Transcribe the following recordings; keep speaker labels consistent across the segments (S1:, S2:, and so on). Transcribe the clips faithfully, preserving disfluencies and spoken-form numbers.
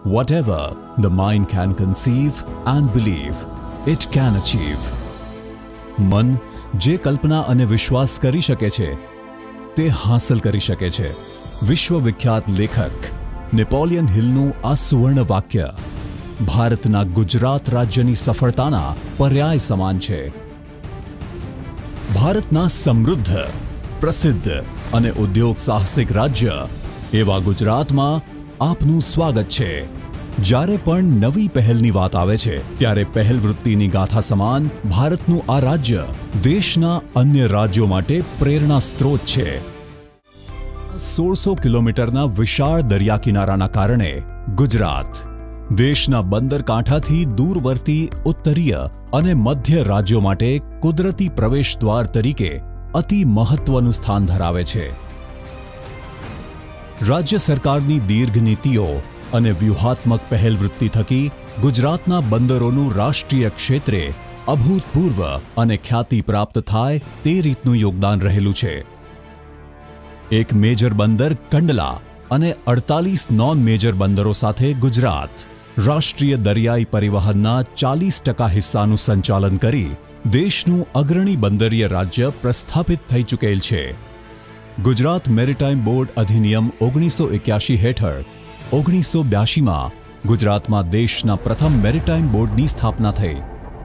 S1: Whatever the mind can conceive and believe, it can achieve. મન જે કલ્પના અને વિશ્વાસ કરી શકે છે તે હાંસલ કરી શકે છે. વિશ્વવિખ્યાત લેખક નેપોલિયન હિલનું આ સુવર્ણ વાક્ય ભારતના ગુજરાત રાજ્યની સફળતાના પર્યાય સમાન છે. ભારતના સમૃદ્ધ, પ્રસિદ્ધ અને ઉદ્યોગ સાહસિક રાજ્ય એવા ગુજરાતમાં આપનું સ્વાગત છે. જ્યારે પણ નવી પહેલની વાત આવે છે ત્યારે પહેલ વૃત્તિની ગાથા સમાન ભારતનું આ રાજ્ય દેશના અન્ય રાજ્યો માટે પ્રેરણા સ્ત્રોત છે. સોળસો કિલોમીટરના વિશાળ દરિયા કિનારાના કારણે ગુજરાત દેશના બંદરકાંઠાથી દૂરવર્તી ઉત્તરીય અને મધ્ય રાજ્યો માટે કુદરતી પ્રવેશ દ્વાર તરીકે અતિ મહત્વનું સ્થાન ધરાવે છે. રાજ્ય સરકારની દીર્ઘ નીતિઓ અને વ્યૂહાત્મક પહેલવૃત્તિ થકી ગુજરાતના બંદરોનું રાષ્ટ્રીય ક્ષેત્રે અભૂતપૂર્વ અને ખ્યાતિ પ્રાપ્ત થાય તે રીતનું યોગદાન રહેલું છે. એક મેજર બંદર કંડલા અને અડતાલીસ નોન મેજર બંદરો સાથે ગુજરાત રાષ્ટ્રીય દરિયાઈ પરિવહનના ચાલીસ ટકા હિસ્સાનું સંચાલન કરી દેશનું અગ્રણી બંદરીય રાજ્ય પ્રસ્થાપિત થઈ ચૂકેલ છે. ગુજરાત મેરીટાઈમ બોર્ડ અધિનિયમ ઓગણીસો એક્યાસી હેઠળ ઓગણીસો બ્યાસીમાં ગુજરાતમાં દેશના પ્રથમ મેરીટાઈમ બોર્ડની સ્થાપના થઈ.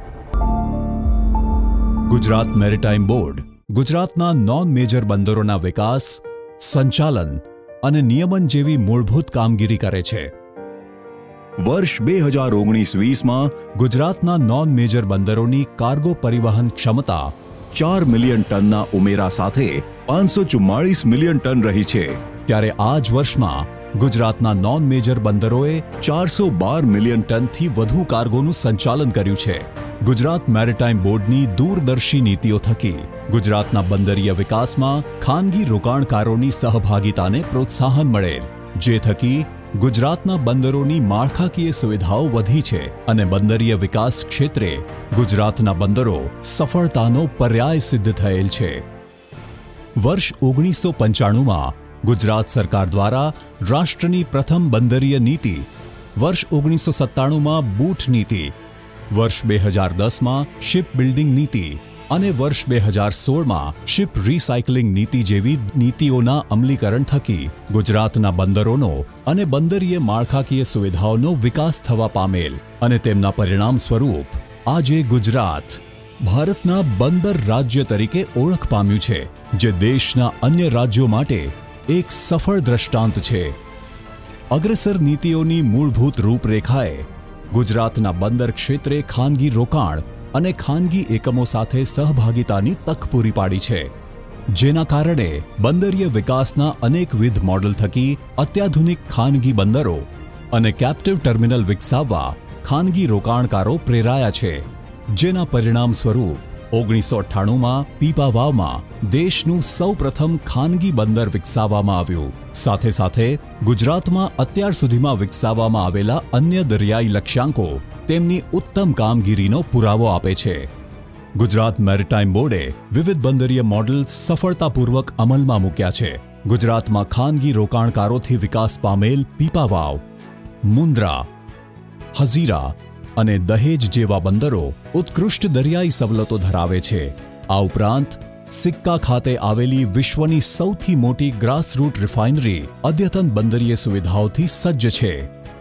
S1: ગુજરાત મેરીટાઈમ બોર્ડ ગુજરાતના નોન મેજર બંદરોના વિકાસ, સંચાલન અને નિયમન જેવી મૂળભૂત કામગીરી કરે છે. વર્ષ બે હજાર ઓગણીસ વીસમાં ગુજરાતના નોન મેજર બંદરોની કાર્ગો પરિવહન ક્ષમતા ચાર મિલિયન ટનના ઉમેરા સાથે પાંચસો ચુમ્માળીસ મિલિયન ટન રહી છે. ત્યારે આ જ વર્ષમાં ગુજરાતના નોન મેજર બંદરોએ ચારસો બાર મિલિયન ટનથી વધુ કાર્ગોનું સંચાલન કર્યું છે. ગુજરાત મેરીટાઈમ બોર્ડની દૂરદર્શી નીતિઓ થકી ગુજરાતના બંદરીય વિકાસમાં ખાનગી રોકાણકારોની સહભાગિતાને પ્રોત્સાહન મળેલ, જે થકી ગુજરાતના બંદરોની માળખાકીય સુવિધાઓ વધી છે અને બંદરીય વિકાસ ક્ષેત્રે ગુજરાતના બંદરો સફળતાનો પર્યાય સિદ્ધ થયેલ છે. વર્ષ ઓગણીસો પંચાણુંમાં ગુજરાત સરકાર દ્વારા રાષ્ટ્રની પ્રથમ બંદરીય નીતિ, વર્ષ ઓગણીસો સત્તાણુંમાં બૂટ નીતિ, વર્ષ બે હજાર દસમાં શિપ બિલ્ડિંગ નીતિ અને વર્ષ બે હજાર સોળમાં શિપ રિસાયકલિંગ નીતિ જેવી નીતિઓના અમલીકરણ થકી ગુજરાતના બંદરોનો અને બંદરીય માળખાકીય સુવિધાઓનો વિકાસ થવા પામેલ અને તેમના પરિણામ સ્વરૂપ આજે ગુજરાત ભારતના બંદર રાજ્ય તરીકે ઓળખ પામ્યું છે, જે દેશના અન્ય રાજ્યો માટે એક સફળ દ્રષ્ટાંત છે. અગ્રસર નીતિઓની મૂળભૂત રૂપરેખાએ ગુજરાતના બંદર ક્ષેત્રે ખાનગી રોકાણ અને ખાનગી એકમો સાથે સહભાગિતાની તક પૂરી પાડી છે, જેના કારણે બંદરીય વિકાસના અનેકવિધ મોડલ થકી અત્યાધુનિક ખાનગી બંદરો અને કેપ્ટિવ ટર્મિનલ વિકસાવવા ખાનગી રોકાણકારો પ્રેરાયા છે, જેના પરિણામ સ્વરૂપ ઓગણીસો અઠ્ઠાણુંમાં પીપાવાવમાં દેશનું સૌપ્રથમ ખાનગી બંદર વિકસાવવામાં આવ્યું. સાથે સાથે ગુજરાતમાં અત્યાર સુધીમાં વિકસાવવામાં આવેલા અન્ય દરિયાઈ લક્ષ્યાંકો તેમની ઉત્તમ કામગીરીનો પુરાવો આપે છે. ગુજરાત મેરીટાઈમ બોર્ડે વિવિધ બંદરીય મોડલ સફળતાપૂર્વક અમલમાં મૂક્યા છે. ગુજરાતમાં ખાનગી રોકાણકારોથી વિકાસ પામેલ પીપાવાવ, મુન્દ્રા, હઝીરા અને દહેજ જેવા બંદરો ઉત્કૃષ્ટ દરિયાઈ સવલતો ધરાવે છે. આ ઉપરાંત સિક્કા ખાતે આવેલી વિશ્વની સૌથી મોટી ગ્રાસરૂટ રિફાઇનરી અદ્યતન બંદરીય સુવિધાઓથી સજ્જ છે.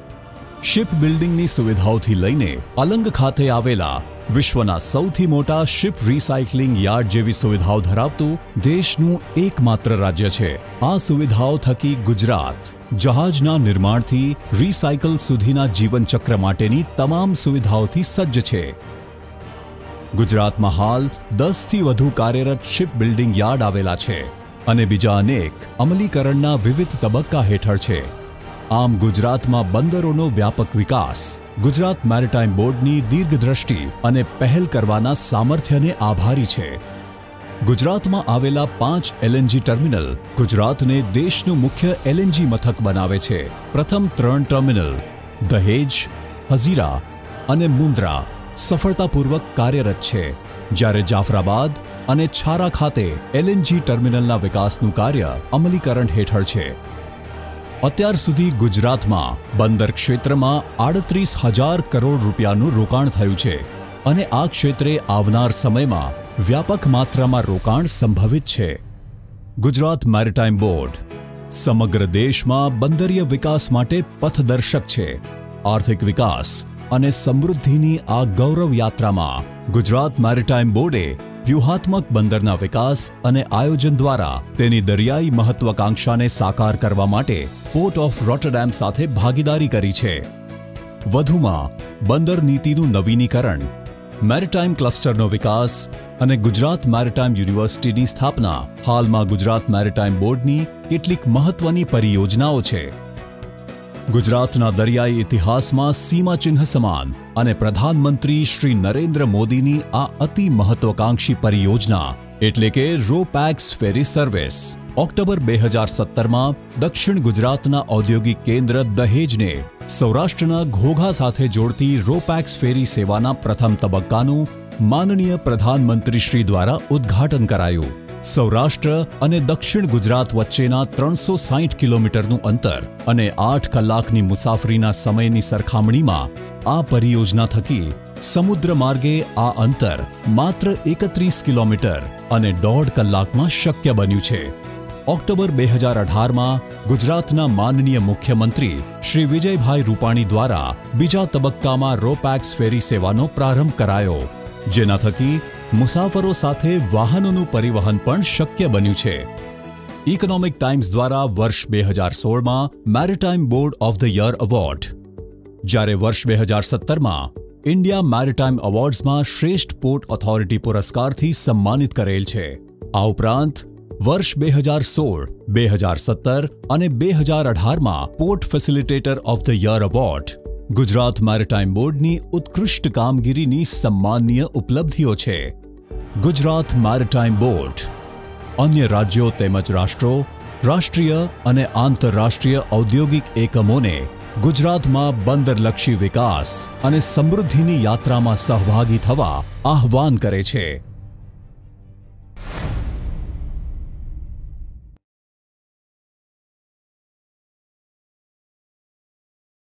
S1: શિપ બિલ્ડિંગની સુવિધાઓથી લઈને અલંગ ખાતે આવેલા વિશ્વના સૌથી મોટા શિપ રિસાયકલિંગ યાર્ડ જેવી સુવિધાઓ ધરાવતું દેશનું એકમાત્ર રાજ્ય છે. આ સુવિધાઓ થકી ગુજરાત જહાજના નિર્માણથી રિસાયકલ સુધીના જીવનચક્ર માટેની તમામ સુવિધાઓથી સજ્જ છે. ગુજરાતમાં હાલ દસથી વધુ કાર્યરત શિપ બિલ્ડિંગ યાર્ડ આવેલા છે અને બીજા અનેક અમલીકરણના વિવિધ તબક્કા હેઠળ છે. આમ ગુજરાતમાં બંદરોનો વ્યાપક વિકાસ ગુજરાત મેરીટાઈમ બોર્ડની દીર્ઘદ્રષ્ટિ અને પહેલ કરવાના સામર્થ્યને આભારી છે. ગુજરાતમાં આવેલા પાંચ એલએનજી ટર્મિનલ ગુજરાતને દેશનું મુખ્ય એલએનજી મથક બનાવે છે. પ્રથમ ત્રણ ટર્મિનલ દહેજ, હઝીરા અને મુન્દ્રા સફળતાપૂર્વક કાર્યરત છે, જ્યારે જાફરાબાદ અને છારા ખાતે એલએનજી ટર્મિનલના વિકાસનું કાર્ય અમલીકરણ હેઠળ છે. અત્યાર સુધી ગુજરાતમાં બંદર ક્ષેત્રમાં આડત્રીસ હજાર કરોડ રૂપિયાનું રોકાણ થયું છે અને આ ક્ષેત્રે આવનાર સમયમાં વ્યાપક માત્રામાં રોકાણ સંભવિત છે. ગુજરાત મેરીટાઈમ બોર્ડ સમગ્ર દેશમાં બંદરીય વિકાસ માટે પથદર્શક છે. આર્થિક વિકાસ અને સમૃદ્ધિની આ ગૌરવ યાત્રામાં ગુજરાત મેરીટાઈમ બોર્ડે વ્યૂહાત્મક બંદરના વિકાસ અને આયોજન દ્વારા તેની દરિયાઈ મહત્વાકાંક્ષાને સાકાર કરવા માટે પોર્ટ ઓફ રોટરડેમ સાથે ભાગીદારી કરી છે. વધુમાં બંદર નીતિનું નવીનીકરણ, મેરીટાઈમ ક્લસ્ટરનો વિકાસ અને ગુજરાત મેરીટાઈમ યુનિવર્સિટીની સ્થાપના હાલમાં ગુજરાત મેરીટાઈમ બોર્ડની કેટલીક મહત્વની પરિયોજનાઓ છે. ગુજરાતના દરિયાઈ ઇતિહાસમાં સીમાચિહ્ન સમાન અને પ્રધાનમંત્રી શ્રી નરેન્દ્ર મોદીની આ અતિ મહત્વાકાંક્ષી પરિયોજના એટલે કે રો-પેક્સ ફેરી સર્વિસ ઓક્ટોબર બે હજાર સત્તરમાં દક્ષિણ ગુજરાતના ઔદ્યોગિક કેન્દ્ર દહેજને સૌરાષ્ટ્રના ઘોઘા સાથે જોડતી રો-પેક્સ ફેરી સેવાના પ્રથમ તબક્કાનું માનનીય પ્રધાનમંત્રી શ્રી દ્વારા ઉદ્ઘાટન કરાયું. સૌરાષ્ટ્ર અને દક્ષિણ ગુજરાત વચ્ચેના ત્રણસો સાઠ કિલોમીટરનું અંતર અને આઠ કલાકની મુસાફરીના સમયની સરખામણીમાં આ પરિયોજના થકી સમુદ્ર માર્ગે આ અંતર માત્ર એકત્રીસ કિલોમીટર અને દોઢ કલાકમાં શક્ય બન્યું છે. ઓક્ટોબર બે હજાર અઢારમાં ગુજરાતના માનનીય મુખ્યમંત્રી શ્રી વિજયભાઈ રૂપાણી દ્વારા બીજા તબક્કામાં રો-પેક્સ ફેરી સેવાનો પ્રારંભ કરાયો, જેના થકી મુસાફરો સાથે વાહનોનું પરિવહન પણ શક્ય બન્યું છે. ઇકોનોમિક ટાઈમ્સ દ્વારા વર્ષ બે હજાર સોળમાં maritime board of the year award, જ્યારે વર્ષ બે હજાર સત્તરમાં ઇન્ડિયા મેરીટાઈમ એવોર્ડ્સમાં શ્રેષ્ઠ પોર્ટ ઓથોરિટી પુરસ્કારથી સન્માનિત કરેલ છે. આ ઉપરાંત વર્ષ બે હજાર સોળ, બે હજાર સત્તર અને બે હજાર અઢારમાં port facilitator of the year award Gujarat maritime બોર્ડની ઉત્કૃષ્ટ કામગીરીની સન્માનનીય ઉપલબ્ધિઓ છે. ગુજરાત મેરીટાઈમ બોર્ડ અન્ય રાજ્યો તેમજ રાષ્ટ્રો, રાષ્ટ્રીય અને આંતરરાષ્ટ્રીય ઔદ્યોગિક એકમોને ગુજરાતમાં બંદરલક્ષી વિકાસ અને સમૃદ્ધિની યાત્રામાં સહભાગી થવા આહ્વાન કરે છે.